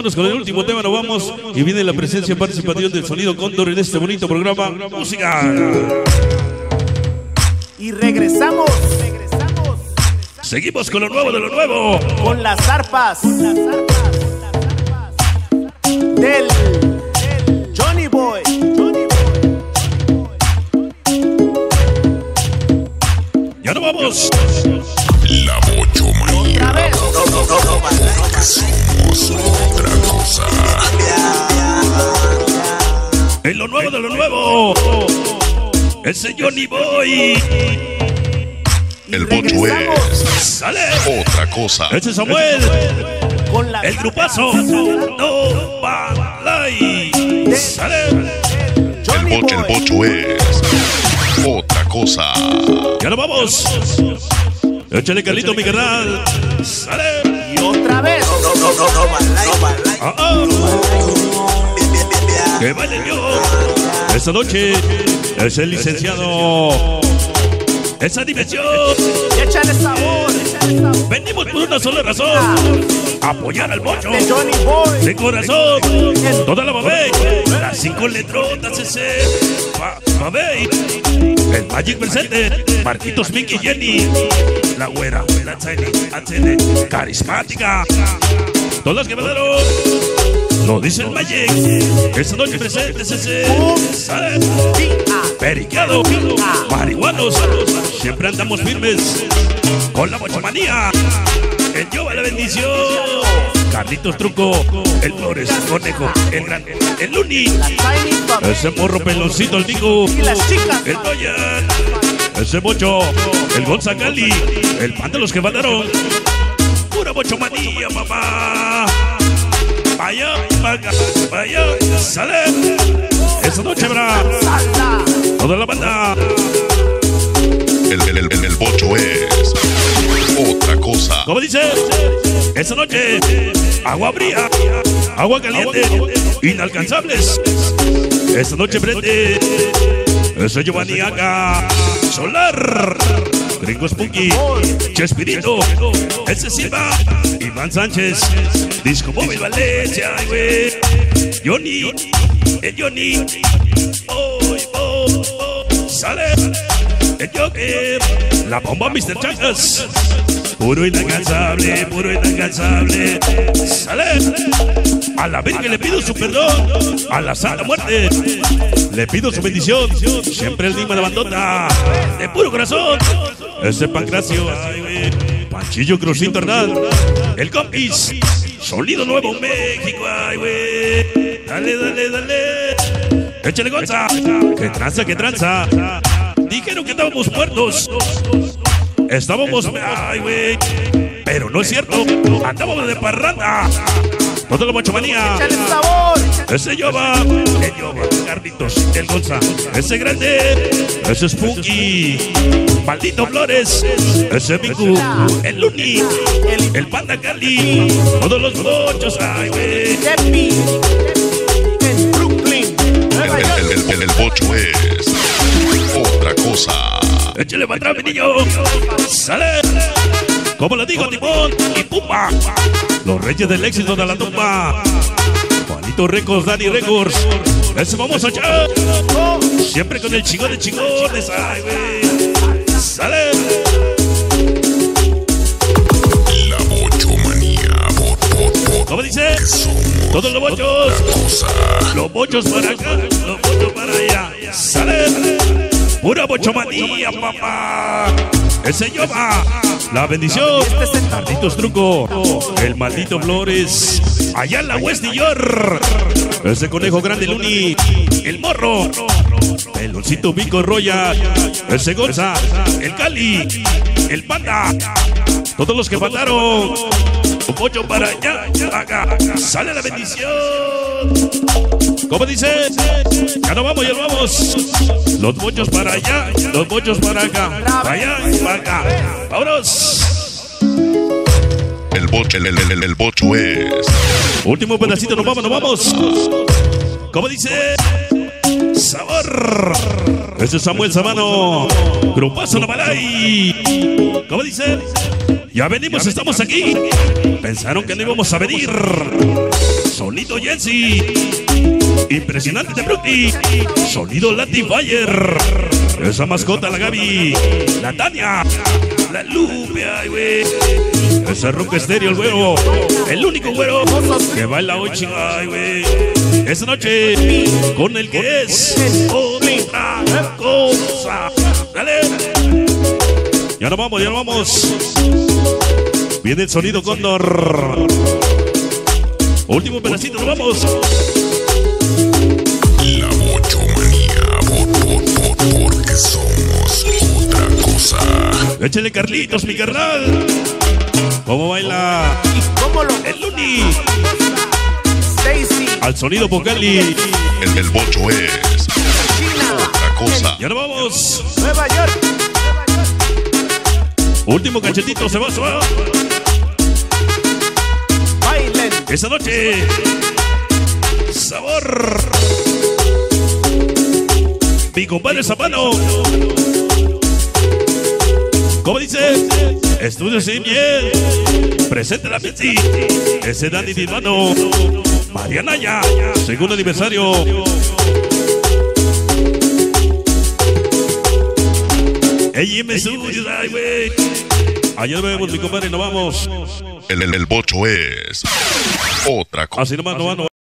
Con el último tema nos vamos y viene la presencia participativa del Sonido Cóndor en este bonito programa Música. Y regresamos. Seguimos con lo nuevo de lo nuevo. Con las arpas del Johnny Boy. Ya nos vamos. La Bochomanía. Otra vez. Porque somos otra cosa. En lo nuevo de lo nuevo. Ese Johnny Boy. El Bocho es Sale. otra cosa. Ese Samuel. Con las El grupazo. No Balay. Sale. El Bocho es otra cosa. Ya nos vamos. Échale Carlito, mi carnal. Sale. Y otra vez. Ah, ah. Que baile yo. Esta noche es el licenciado. Esa dimensión. Y échale sabor. Venimos por una sola razón. Apoyar al Bocho. De Johnny Boy. De corazón. Toda la babey. Las 5 letrotas ese. Babey. El Magic presente. Marquitos, Mickey, Jenny. La güera. La Tiny. Carismática. Todas las que me dieron. Lo dice el Magic. Esta noche presente ese. Sale. Periqueado. Marihuanos. Siempre andamos firmes. Con la Bochomanía. El Yoba la bendición. Carlitos Truco. El Flores. Conejo. El Grande. El Luni. Ese morro peloncito. El Nico. Y las chicas. El Doyan. Ese Bocho. El Gonzagali. El pan de los que mandaron. Pura Bochomanía, mamá. Vaya, vaya, sale. Esa noche habrá toda la banda. El Bocho es otra cosa. Como dice, esa noche agua fría, agua caliente, inalcanzables. Esta noche prende ese Giovanni Aga Solar, Gringo Spunky, Chespirito, ese Silva, Iván Sánchez, Disco Móvil Valencia, güey. Johnny, el Johnny, sale, el Joker, la bomba Mr. Chancas, puro inalcanzable, sale. A la Virgen le pido su perdón, a la Santa Muerte le pido su bendición, siempre el Dima de bandota, de puro corazón, ese Pancracio, ay, güey. Panchillo Crucito Hernán, el Compis, Sonido Nuevo México, ay, güey. Dale. Échale Gonza, que tranza. Dijeron que estábamos muertos. Estábamos, ay, güey. Pero no es cierto, andábamos de parranda. Toda la Bochomanía. Échale sabor. Ese Yoba, el Yoba, Carlitos, el Gonza, ese Grande, ese Spunky, Maldito Flores, ese Miku, el Luni, el Panda Cali, todos los bochos, ay, güey. Tepi. En Brooklyn. Nueva York. El Bocho es otra cosa. Échale para atrás, mi niño. Sale. Como le digo, Timón y Pumba. Los reyes del éxito de la tumba. Juanito Records, Dani Records. Eso vamos a echar. Siempre con el chingón de chingones. Ay, güey. Sale. La Bochomanía. ¿Cómo dice? Todos los bochos. Los bochos para acá. Los bochos para allá. Sale. Pura Bochomanía, papá. Ese Yoba. La bendición. Carlitos Truco. El Maldito Flores. Allá en la West New York. Ese Conejo Grande Luni. El Morro. El Oncito Vico Roya. Ese Gonza. El Cali. El Panda. Todos los que faltaron. Un pollo para allá. Acá. Sale la bendición. ¿Cómo dice? Ya no vamos, ya no vamos. Los bochos para allá, los bochos para acá. Para allá y para acá. ¡Vámonos! El Bocho es Último pedacito, nos vamos. ¿Cómo dice? Sabor. Ese es Samuel Sabano. Grupazo Navalay. ¿Cómo dice? Ya venimos, estamos aquí. Pensaron que no íbamos a venir. Sonidito Jensi. Impresionante de Brooklyn. Sonido Latifire. Esa mascota, la Gaby. La Tania. La Lupe, ay, güey. Ese Rock Estéreo, el güero. El único güero que baila hoy, chinga, ay, güey. Esta noche, con el que es otra cosa. Dale. Ya nos vamos, ya nos vamos. Viene el sonido Cóndor. Último pedacito, nos vamos. La Bochomanía, porque somos otra cosa. Échale Carlitos, mi carnal. ¿Cómo baila ¿Cómo lo el Luni? Stacy, Al sonido Vocali. El bocho es China, otra cosa. Ya nos vamos. Nueva York. Último cachetito, se va, se va. Bailen. Esta noche, sabor. Mi compadre Zapano. ¿Cómo dice? Estudio sin miel. Presente la Mitzi. Ese Dani Dilmano. Mariana ya. Segundo aniversario. Ey, me Studios, ay, güey. Allá nos vemos, mi compadre, nos vamos. El bocho es otra cosa. Así nomás, no va, no va.